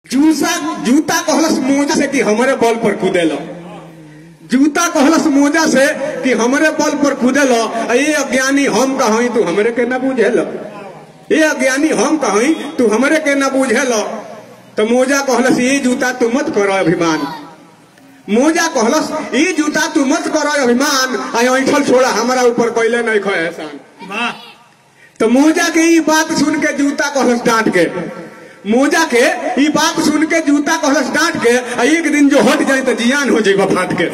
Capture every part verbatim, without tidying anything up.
जूसा जूता कहलस मोजा से कि हमारे बल पर कूदेलो। जूता कहलस मोजा से कि हमारे बल पर कूदेलो। ये अज्ञानी हम कहीं तू हमरे के ना बुझेलो। ये अज्ञानी हम कहीं तू हमरे के ना बुझेलो। तो मोजा कहलस ये जूता तू मत करो अभिमान। मोजा कहलस ये जूता तू मत करो अभिमान। ऐठल छोड़ा हमारा ऊपर कोयले नहीं खो एहसान। तो मोजा के ये बात सुन के जूता कहलस डांट के। मोजा के ये बात सुन के जूता कहलस डांट के एक दिन जो हट जाए तो जियान हो जाए फाट के।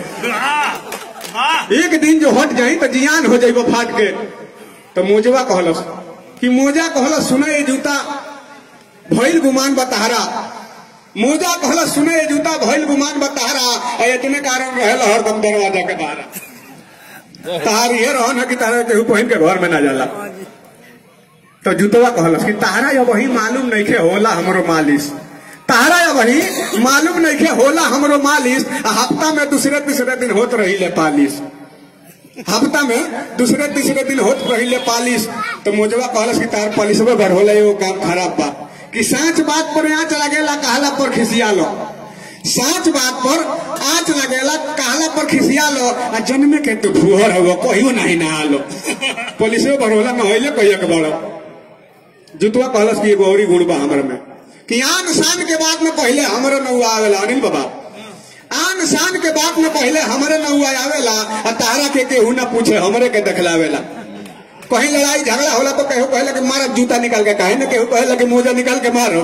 एक दिन जो हट जाए तो जियान हो जाए फाट के। तो मोजवा कहलस कि मोजा कहलस सुने ये जूता भइल गुमान बताहरा। मोजा कहलस सुने ये जूता भइल गुमान बताहरा। इतने कारण रहे हरदम दरवाजा के बाहर। तार ये रहो ना कि तारा केहू पहन के घर में ना जाला। तो जूतवा कहलस कि तारा या वही मालूम नहीं खे होला हमरो मालिश। तारा या वही मालूम नहीं खे होला हमरो मालिश। हफ्ता में दूसरे तीसरे दिन होत रही ले पालिश। हफ्ता में दूसरे तीसरे दिन होत रही ले पालिश। तो मोजवा कहलस कि तार पालिशवे भर होला एगो काम खराब बा कि साँच बात पर आँच लगेला कहला पर खिसिया लो। साँच बात पर आँच लगेला कहला पर खिसिया लो। आ जन्मे के तू फुहर हो कहियो नहीं नहा लो। पुलिसवे भर होला नहले कहियो के बड़ो। जुतवा कहलस कि एगो औरी गुण बा हमर में कि आन शान के बात में पहले हमरे नौआ आवेला। अनिल बाबा आन शान के बात में पहले हमरे नौआ आवेला। आ तारा के केहू ना पूछे हमरे के देखलावेला। कहीं लड़ाई झगड़ा होला तो केहू कहला कि मारा जूता निकाल के काहे ना केहू कहला कि मोजा निकाल के मारो।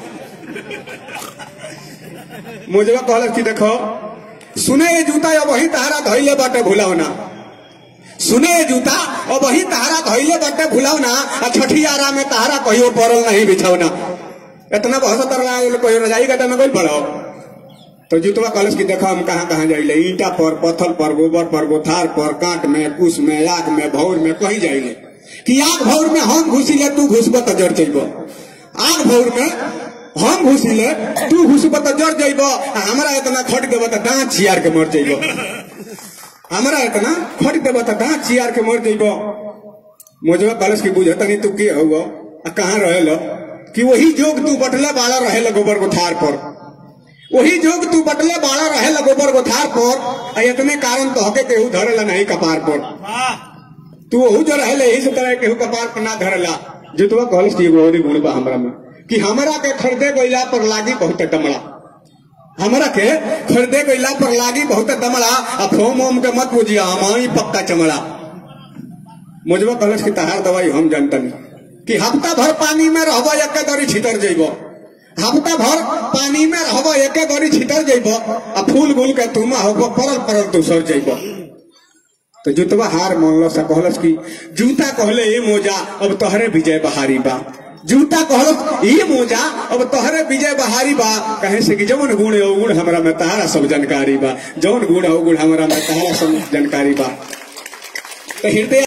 मोजवा कहलस कि देखो सुने ये जूता अब वही तारा धइले बाटे भुलाओ ना। सुने जूता और वही तहारा धइले बटे भुलाओ ना। छठियारा में तहारा कहियो पड़ल नहीं बिछाओ ना। इतना बहुत कहियो रजाई गड्ढा में कोई पड़ो। तो जूतवा कहलस कि देखो हम कहाँ कहाँ जाइले। ईंटा पर पत्थर पर गोबर पर गोथार पर कांट में कुश में आग में भौर में कहीं जाइले कि आग भौर में हम घुसिले तू घुसब तो जड़ जइब। आग भौर में हम घुसिले तू घुसब तो जड़ जइब। हमारा इतना खट देव तो दांत छियार के मर जइब। हमारा इतना खट देव तो दांत चियार के मर जइब। मोजवा कहलस कि बुझता नहीं तू के हो कहाँ रहेलो कि वही जोग तू बटले बाड़ा रहेला गोबर गोथार पर। वही जोग तू बटले बाड़ा रहेला गोबर गोथार पर। इतने कारण तो हके केहू धरेला नहीं कपार पर। तू वहू जो रहेले यही से तरह केहू कपार पर ना धरेला। जुतवा कहलस कि एगो औरी गुण बा हमरा में कि हमरा के खरीदे गइला पर लागी बहुत दमड़ा। हमरा के खरीदे गइला पर लागी बहुत दमड़ा। आ फोम ओम के मत बुझिया हमारी पक्का चमड़ा। मुझवा कहलस कि तहार दवाई हम जानतनी कि हफ्ता भर पानी में रहबो एके दरी छितर जइबो। हफ्ता भर पानी में रहबो एके दरी छितर जइबो। आ फूल गुल के तुमा होबो परल परल तू सर जइबो। तो जुतवा हार मानलो सा कहलस कि जूता कहले ए मोजा अब तोहरे विजय बहारी बा। जूता कहलस ये मोजा अब तोहरे विजय बहारी बा। कहे से कि जौन गुण है गुण हमरा में तहारा सब जानकारी बा। जौन गुण है गुण हमरा में तहारा सब जानकारी बा। तो हृदय